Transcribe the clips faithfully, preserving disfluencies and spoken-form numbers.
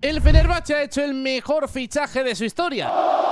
El Fenerbahce ha hecho el mejor fichaje de su historia,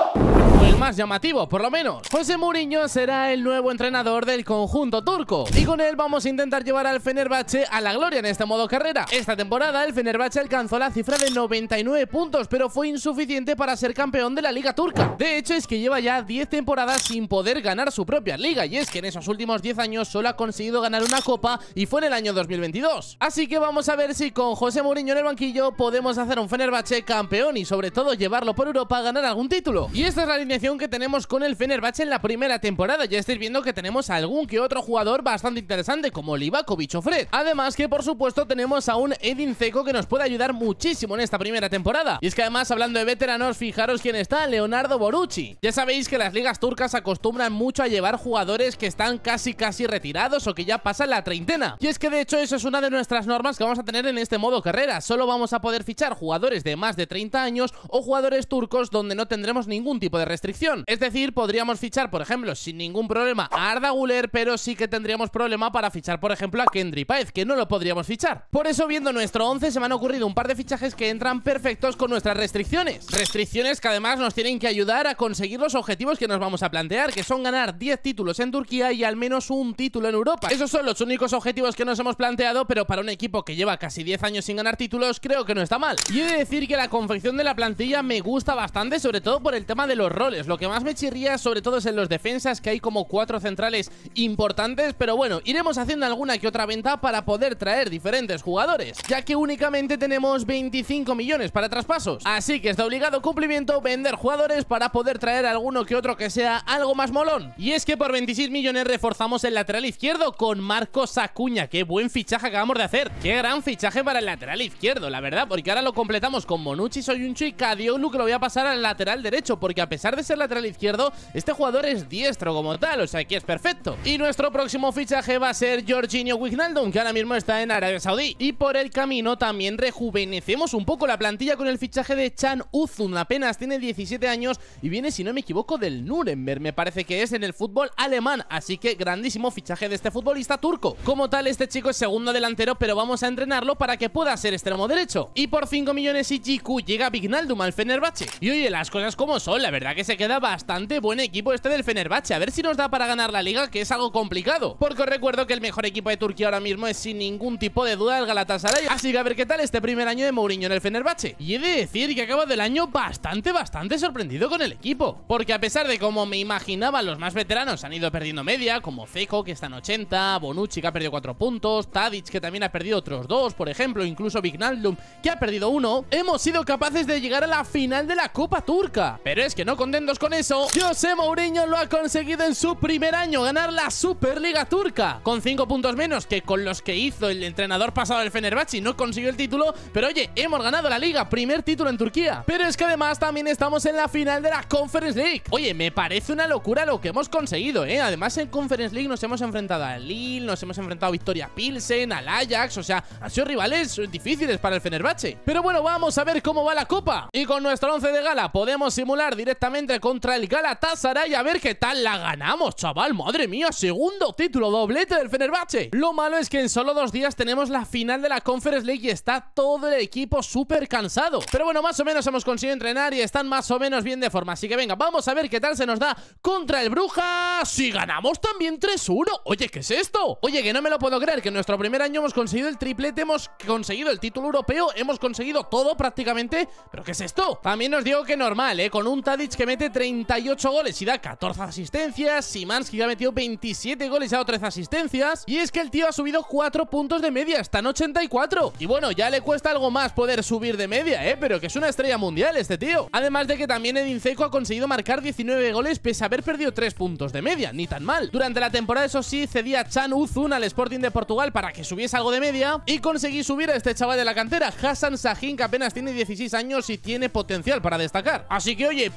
o el más llamativo, por lo menos. José Mourinho será el nuevo entrenador del conjunto turco, y con él vamos a intentar llevar al Fenerbahce a la gloria en este modo carrera. Esta temporada el Fenerbahce alcanzó la cifra de noventa y nueve puntos, pero fue insuficiente para ser campeón de la liga turca. De hecho, es que lleva ya diez temporadas sin poder ganar su propia liga, y es que en esos últimos diez años solo ha conseguido ganar una copa, y fue en el año dos mil veintidós. Así que vamos a ver si con José Mourinho en el banquillo podemos hacer un Fenerbahce campeón y sobre todo llevarlo por Europa a ganar algún título. Y esta es la alineación que tenemos con el Fenerbahce en la primera temporada. Ya estáis viendo que tenemos algún que otro jugador bastante interesante, como Livakovic o Fred. Además que por supuesto tenemos a un Edin Dzeko que nos puede ayudar muchísimo en esta primera temporada. Y es que además, hablando de veteranos, fijaros quién está: Leonardo Bonucci. Ya sabéis que las ligas turcas acostumbran mucho a llevar jugadores que están casi casi retirados o que ya pasan la treintena. Y es que de hecho eso es una de nuestras normas que vamos a tener en este modo carrera. Solo vamos a poder fichar jugadores de más de treinta años o jugadores turcos donde no tendremos ningún tipo de restricción. Es decir, podríamos fichar, por ejemplo, sin ningún problema a Arda Güler, pero sí que tendríamos problema para fichar, por ejemplo, a Kendry Páez, que no lo podríamos fichar. Por eso, viendo nuestro once, se me han ocurrido un par de fichajes que entran perfectos con nuestras restricciones. Restricciones que además nos tienen que ayudar a conseguir los objetivos que nos vamos a plantear, que son ganar diez títulos en Turquía y al menos un título en Europa. Esos son los únicos objetivos que nos hemos planteado, pero para un equipo que lleva casi diez años sin ganar títulos, creo que no está mal. Y he de decir que la confección de la plantilla me gusta bastante, sobre todo por el tema de los roles. Lo que más me chirría sobre todo es en los defensas, que hay como cuatro centrales importantes, pero bueno, iremos haciendo alguna que otra venta para poder traer diferentes jugadores, ya que únicamente tenemos veinticinco millones para traspasos. Así que es de obligado cumplimiento vender jugadores para poder traer alguno que otro que sea algo más molón. Y es que por veintiséis millones reforzamos el lateral izquierdo con Marcos Acuña. Qué buen fichaje acabamos de hacer. Qué gran fichaje para el lateral izquierdo, la verdad, porque ahora lo completamos con Bonucci, Soyuncu y Kadioglu, que lo voy a pasar al lateral derecho, porque a pesar de ser lateral izquierdo, este jugador es diestro como tal, o sea que es perfecto. Y nuestro próximo fichaje va a ser Georginio Wijnaldum, que ahora mismo está en Arabia Saudí. Y por el camino también rejuvenecemos un poco la plantilla con el fichaje de Can Uzun. Apenas tiene diecisiete años y viene, si no me equivoco, del Nuremberg, me parece que es, en el fútbol alemán. Así que grandísimo fichaje de este futbolista turco. Como tal, este chico es segundo delantero, pero vamos a entrenarlo para que pueda ser extremo derecho. Y por cinco millones y G Q llega Wijnaldum al Fenerbahce. Y oye, las cosas como son, la verdad que se queda bastante buen equipo este del Fenerbahce. A ver si nos da para ganar la liga, que es algo complicado, porque os recuerdo que el mejor equipo de Turquía ahora mismo es sin ningún tipo de duda el Galatasaray. Así que a ver qué tal este primer año de Mourinho en el Fenerbahce. Y he de decir que acabo del año bastante, bastante sorprendido con el equipo, porque a pesar de como me imaginaba, los más veteranos han ido perdiendo media, como Dzeko, que está en ochenta, Bonucci, que ha perdido cuatro puntos, Tadic, que también ha perdido otros dos, por ejemplo, incluso Wijnaldum, que ha perdido uno. Hemos sido capaces de llegar a la final de la Copa Turca. Pero es que no contentos con eso, José Mourinho lo ha conseguido en su primer año, ganar la Superliga Turca, con cinco puntos menos que con los que hizo el entrenador pasado del Fenerbahce. No consiguió el título, pero oye, hemos ganado la liga, primer título en Turquía. Pero es que además también estamos en la final de la Conference League. Oye, me parece una locura lo que hemos conseguido, ¿eh? Además en Conference League nos hemos enfrentado al Lille, nos hemos enfrentado a Victoria Pilsen, al Ajax, o sea, han sido rivales difíciles para el Fenerbahce. Pero bueno, vamos a ver cómo va la Copa. Y con nuestro once de gala podemos simular directamente contra el Galatasaray, a ver qué tal la ganamos, chaval. Madre mía, segundo título, doblete del Fenerbahce. Lo malo es que en solo dos días tenemos la final de la Conference League y está todo el equipo súper cansado. Pero bueno, más o menos hemos conseguido entrenar y están más o menos bien de forma. Así que venga, vamos a ver qué tal se nos da contra el Brujas. Si ganamos también tres uno. Oye, ¿qué es esto? Oye, que no me lo puedo creer, que en nuestro primer año hemos conseguido el triplete, hemos conseguido el título europeo, hemos conseguido todo prácticamente. ¿Pero qué es esto? También os digo que normal, ¿eh? Con un Tadic que mete treinta y ocho goles y da catorce asistencias, Szymański que ha metido veintisiete goles y ha dado trece asistencias. Y es que el tío ha subido cuatro puntos de media, está en ochenta y cuatro. Y bueno, ya le cuesta algo más poder subir de media, ¿eh? Pero que es una estrella mundial este tío. Además de que también Edin Dzeko ha conseguido marcar diecinueve goles pese a haber perdido tres puntos de media, ni tan mal. Durante la temporada, eso sí, cedí a Can Uzun al Sporting de Portugal para que subiese algo de media y conseguí subir a este chaval de la cantera, Hasan Şahin, que apenas tiene dieciséis años y tiene potencial para destacar. Así que oye, pinta bien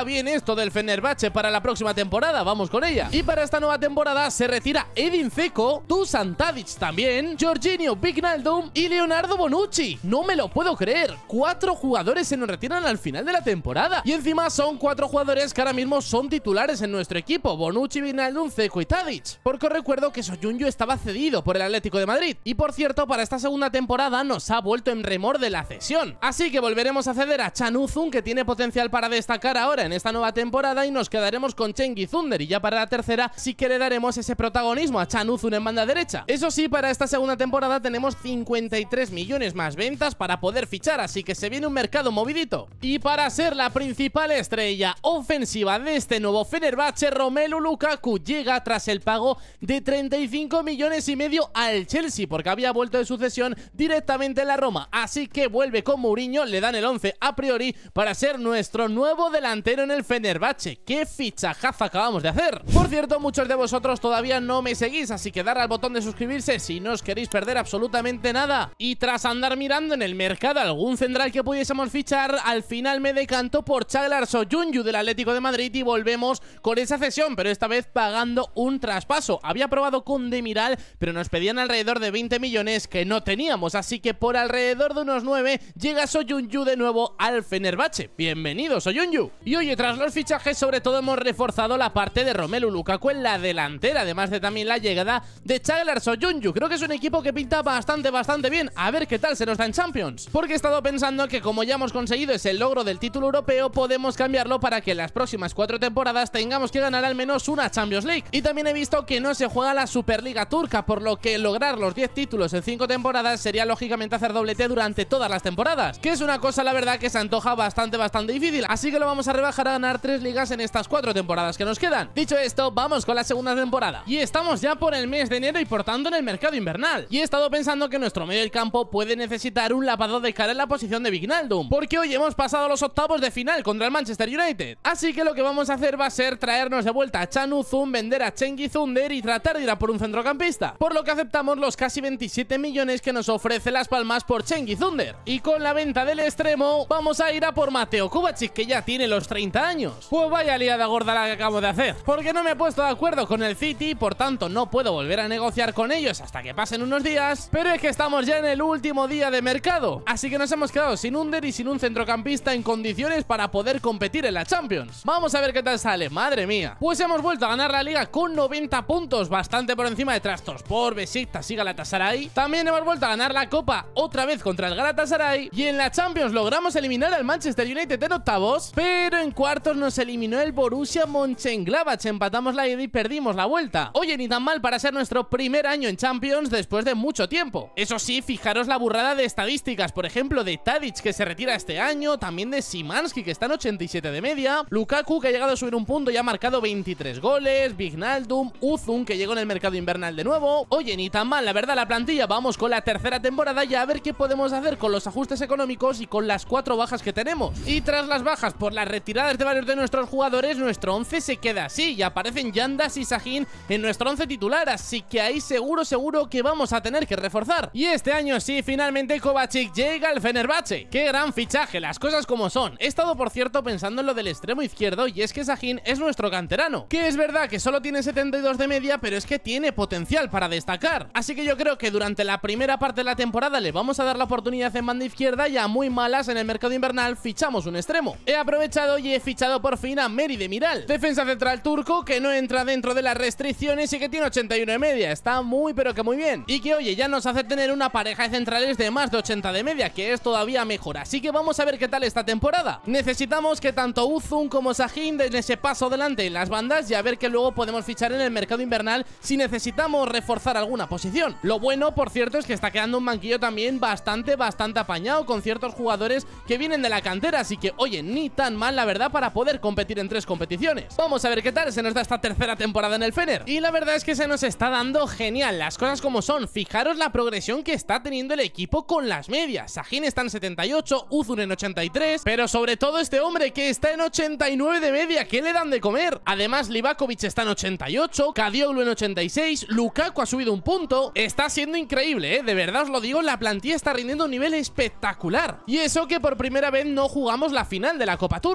bien esto del Fenerbahce para la próxima temporada, vamos con ella. Y para esta nueva temporada se retira Edin Dzeko, Dusan Tadic también, Jorginho Wijnaldum y Leonardo Bonucci. No me lo puedo creer, cuatro jugadores se nos retiran al final de la temporada. Y encima son cuatro jugadores que ahora mismo son titulares en nuestro equipo: Bonucci, Wijnaldum, Dzeko y Tadic. Porque os recuerdo que Soyuncu estaba cedido por el Atlético de Madrid. Y por cierto, para esta segunda temporada nos ha vuelto en remor de la cesión. Así que volveremos a ceder a Can Uzun, que tiene potencial para destacar ahora en esta nueva temporada, y nos quedaremos con Cengiz Ünder. Y ya para la tercera sí que le daremos ese protagonismo a Can Uzun en banda derecha. Eso sí, para esta segunda temporada tenemos cincuenta y tres millones más ventas para poder fichar, así que se viene un mercado movidito. Y para ser la principal estrella ofensiva de este nuevo Fenerbahce, Romelu Lukaku llega tras el pago de treinta y cinco millones y medio al Chelsea, porque había vuelto de sucesión directamente en la Roma. Así que vuelve con Mourinho, le dan el once a priori para ser nuestro nuevo delantero en el Fenerbahce. ¡Qué fichajazo acabamos de hacer! Por cierto, muchos de vosotros todavía no me seguís, así que darle al botón de suscribirse si no os queréis perder absolutamente nada. Y tras andar mirando en el mercado algún central que pudiésemos fichar, al final me decanto por Çağlar Soyuncu del Atlético de Madrid y volvemos con esa cesión, pero esta vez pagando un traspaso. Había probado con Demiral, pero nos pedían alrededor de veinte millones que no teníamos, así que por alrededor de unos nueve llega Soyuncu de nuevo al Fenerbahce. Bienvenido, Soyuncu. Y oye, tras los fichajes sobre todo hemos reforzado la parte de Romelu Lukaku en la delantera, además de también la llegada de Çağlar Soyuncu. Creo que es un equipo que pinta bastante, bastante bien. A ver qué tal se nos da en Champions, porque he estado pensando que como ya hemos conseguido ese logro del título europeo, podemos cambiarlo para que en las próximas cuatro temporadas tengamos que ganar al menos una Champions League. Y también he visto que no se juega la Superliga turca, por lo que lograr los diez títulos en cinco temporadas sería lógicamente hacer doblete durante todas las temporadas, que es una cosa la verdad que se antoja bastante, bastante difícil. Así que lo vamos a rebajar a ganar tres ligas en estas cuatro temporadas que nos quedan. Dicho esto, vamos con la segunda temporada. Y estamos ya por el mes de enero y por tanto en el mercado invernal. Y he estado pensando que nuestro medio del campo puede necesitar un lavado de cara en la posición de Wijnaldum, porque hoy hemos pasado los octavos de final contra el Manchester United. Así que lo que vamos a hacer va a ser traernos de vuelta a Can Uzun, vender a Cengiz Ünder y tratar de ir a por un centrocampista, por lo que aceptamos los casi veintisiete millones que nos ofrece Las Palmas por Cengiz Ünder. Y con la venta del extremo vamos a ir a por Mateo Kovacic, que ya tiene los treinta años. Pues vaya liada gorda la que acabo de hacer, porque no me he puesto de acuerdo con el City, por tanto no puedo volver a negociar con ellos hasta que pasen unos días, pero es que estamos ya en el último día de mercado, así que nos hemos quedado sin Ünder y sin un centrocampista en condiciones para poder competir en la Champions. Vamos a ver qué tal sale, madre mía. Pues hemos vuelto a ganar la liga con noventa puntos, bastante por encima de Trabzonspor, Besiktas y Galatasaray. También hemos vuelto a ganar la Copa otra vez contra el Galatasaray, y en la Champions logramos eliminar al Manchester United en octavos, pero en cuartos nos eliminó el Borussia Mönchengladbach, empatamos la ida y perdimos la vuelta. Oye, ni tan mal para ser nuestro primer año en Champions después de mucho tiempo. Eso sí, fijaros la burrada de estadísticas, por ejemplo de Tadic, que se retira este año, también de Szymański, que está en ochenta y siete de media, Lukaku, que ha llegado a subir un punto y ha marcado veintitrés goles, Wijnaldum, Uzun, que llegó en el mercado invernal de nuevo. Oye, ni tan mal, la verdad, la plantilla. Vamos con la tercera temporada y a ver qué podemos hacer con los ajustes económicos y con las cuatro bajas que tenemos. Y tras las bajas por las retiradas de varios de nuestros jugadores, nuestro once se queda así y aparecen Yandas y Sahin en nuestro once titular, así que ahí seguro, seguro que vamos a tener que reforzar. Y este año sí, finalmente Kovacic llega al Fenerbahce. ¡Qué gran fichaje! Las cosas como son. He estado, por cierto, pensando en lo del extremo izquierdo, y es que Sahin es nuestro canterano, que es verdad que solo tiene setenta y dos de media, pero es que tiene potencial para destacar. Así que yo creo que durante la primera parte de la temporada le vamos a dar la oportunidad en banda izquierda, y a muy malas en el mercado invernal fichamos un extremo. He aprovechado y he fichado por fin a Merih Demiral, defensa central turco, que no entra dentro de las restricciones y que tiene ochenta y uno de media. Está muy pero que muy bien, y que oye, ya nos hace tener una pareja de centrales de más de ochenta de media, que es todavía mejor. Así que vamos a ver qué tal esta temporada. Necesitamos que tanto Uzun como Sahin den ese paso adelante en las bandas, y a ver que luego podemos fichar en el mercado invernal si necesitamos reforzar alguna posición. Lo bueno, por cierto, es que está quedando un banquillo también bastante, bastante apañado, con ciertos jugadores que vienen de la cantera, así que oye, ni tan mal la verdad para poder competir en tres competiciones. Vamos a ver qué tal se nos da esta tercera temporada en el Fener, y la verdad es que se nos está dando genial, las cosas como son. Fijaros la progresión que está teniendo el equipo con las medias. Sahin está en setenta y ocho, Uzun en ochenta y tres, pero sobre todo este hombre que está en ochenta y nueve de media. ¿Qué le dan de comer? Además, Livakovic está en ochenta y ocho, Kadioglu en ochenta y seis, Lukaku ha subido un punto. Está siendo increíble, ¿eh? De verdad os lo digo, la plantilla está rindiendo un nivel espectacular. Y eso que por primera vez no jugamos la final de la Copa Turca. Pero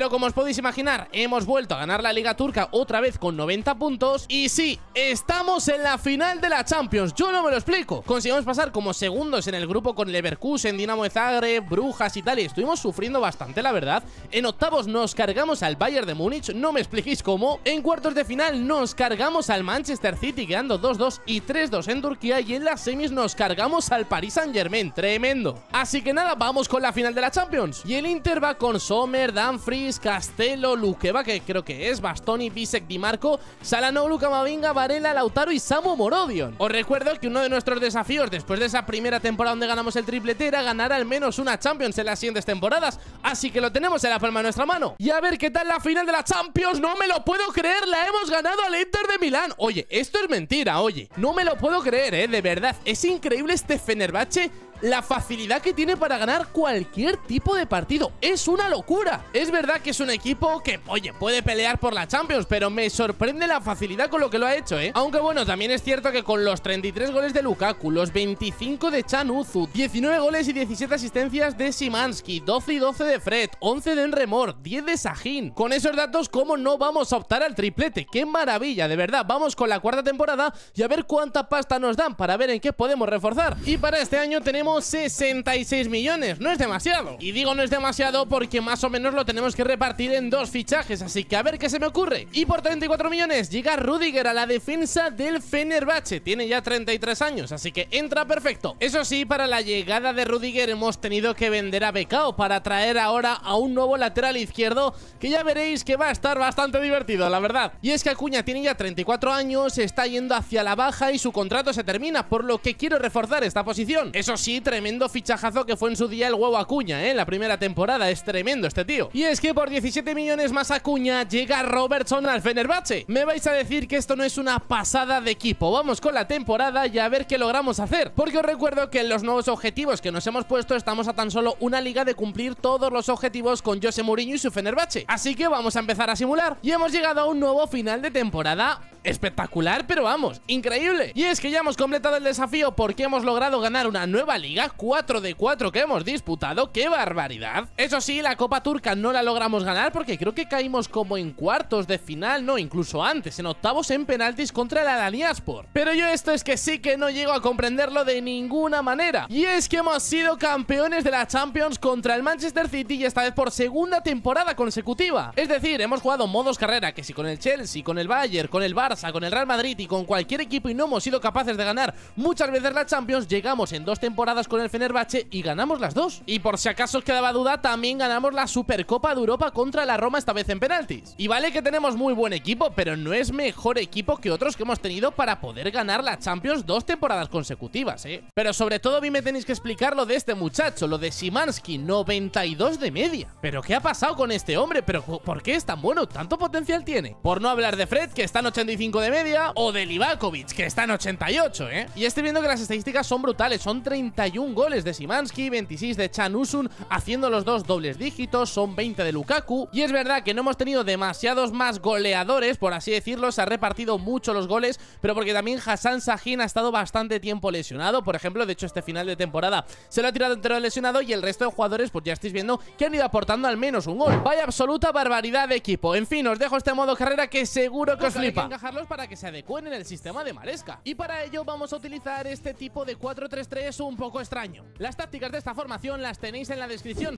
Pero como os podéis imaginar, hemos vuelto a ganar la Liga Turca otra vez con noventa puntos. Y sí, estamos en la final de la Champions. Yo no me lo explico. Conseguimos pasar como segundos en el grupo con Leverkusen, Dinamo de Zagreb, Brujas y tal. Y estuvimos sufriendo bastante, la verdad. En octavos nos cargamos al Bayern de Múnich, no me expliquéis cómo. En cuartos de final nos cargamos al Manchester City, quedando dos dos y tres dos en Turquía. Y en las semis nos cargamos al Paris Saint-Germain. Tremendo. Así que nada, vamos con la final de la Champions. Y el Inter va con Sommer, Dumfries, Castelo, Lukeba, que creo que es, Bastoni, Bisek, Di Marco, Salanoglu, Camavinga, Varela, Lautaro y Samu Morodion. Os recuerdo que uno de nuestros desafíos después de esa primera temporada donde ganamos el triplete era ganar al menos una Champions en las siguientes temporadas. Así que lo tenemos en la palma de nuestra mano. Y a ver qué tal la final de la Champions. No me lo puedo creer, la hemos ganado al Inter de Milán. Oye, esto es mentira, oye. No me lo puedo creer, eh, de verdad. Es increíble este Fenerbahce. La facilidad que tiene para ganar cualquier tipo de partido. Es una locura. Es verdad que es un equipo que, oye, puede pelear por la Champions, pero me sorprende la facilidad con lo que lo ha hecho, ¿eh? Aunque bueno, también es cierto que con los treinta y tres goles de Lukaku, los veinticinco de Can Uzun, diecinueve goles y diecisiete asistencias de Szymański, doce y doce de Fred, once de Emre Mor, diez de Sahin. Con esos datos, ¿cómo no vamos a optar al triplete? ¡Qué maravilla! De verdad, vamos con la cuarta temporada y a ver cuánta pasta nos dan para ver en qué podemos reforzar. Y para este año tenemos sesenta y seis millones, no es demasiado. Y digo no es demasiado porque más o menos lo tenemos que repartir en dos fichajes, así que a ver qué se me ocurre. Y por treinta y cuatro millones llega Rüdiger a la defensa del Fenerbahce. Tiene ya treinta y tres años, así que entra perfecto. Eso sí, para la llegada de Rüdiger hemos tenido que vender a Becao para traer ahora a un nuevo lateral izquierdo que ya veréis que va a estar bastante divertido, la verdad. Y es que Acuña tiene ya treinta y cuatro años, está yendo hacia la baja y su contrato se termina, por lo que quiero reforzar esta posición. Eso sí, tremendo fichajazo que fue en su día el huevo Acuña, ¿eh? La primera temporada, es tremendo este tío. Y es que por diecisiete millones más Acuña llega Robertson al Fenerbahce. Me vais a decir que esto no es una pasada de equipo. Vamos con la temporada y a ver qué logramos hacer, porque os recuerdo que en los nuevos objetivos que nos hemos puesto estamos a tan solo una liga de cumplir todos los objetivos con José Mourinho y su Fenerbahce. Así que vamos a empezar a simular. Y hemos llegado a un nuevo final de temporada espectacular, pero vamos, increíble. Y es que ya hemos completado el desafío porque hemos logrado ganar una nueva liga, cuatro de cuatro que hemos disputado. ¡Qué barbaridad! Eso sí, la Copa Turca no la logramos ganar porque creo que caímos como en cuartos de final, no, incluso antes, en octavos en penaltis contra el Alanyaspor. Pero yo esto es que sí que no llego a comprenderlo de ninguna manera. Y es que hemos sido campeones de la Champions contra el Manchester City y esta vez por segunda temporada consecutiva. Es decir, hemos jugado modos carrera, que si con el Chelsea, con el Bayern, con el Barça, con el Real Madrid y con cualquier equipo y no hemos sido capaces de ganar muchas veces la Champions, llegamos en dos temporadas con el Fenerbahce y ganamos las dos. Y por si acaso os quedaba duda, también ganamos la Supercopa de Europa contra la Roma, esta vez en penaltis. Y vale que tenemos muy buen equipo, pero no es mejor equipo que otros que hemos tenido para poder ganar la Champions dos temporadas consecutivas, ¿eh? Pero sobre todo a mí me tenéis que explicar lo de este muchacho, lo de Szymański, noventa y dos de media. ¿Pero qué ha pasado con este hombre? ¿Pero por qué es tan bueno? ¿Tanto potencial tiene? Por no hablar de Fred, que está en ochenta y cinco de media, o de Livakovic, que está en ochenta y ocho, ¿eh? Y estoy viendo que las estadísticas son brutales, son treinta y un goles de Szymański, veintiséis de Can Uzun, haciendo los dos dobles dígitos, son veinte de Lukaku. Y es verdad que no hemos tenido demasiados más goleadores, por así decirlo, se ha repartido mucho los goles, pero porque también Hassan Sahin ha estado bastante tiempo lesionado, por ejemplo. De hecho, este final de temporada se lo ha tirado entero lesionado y el resto de jugadores, pues ya estáis viendo que han ido aportando al menos un gol. Vaya absoluta barbaridad de equipo. En fin, os dejo este modo carrera que seguro que os flipa. Hay que encajarlos para que se adecúen en el sistema de Maresca. Y para ello vamos a utilizar este tipo de cuatro tres tres un poco extraño. Las tácticas de esta formación las tenéis en la descripción.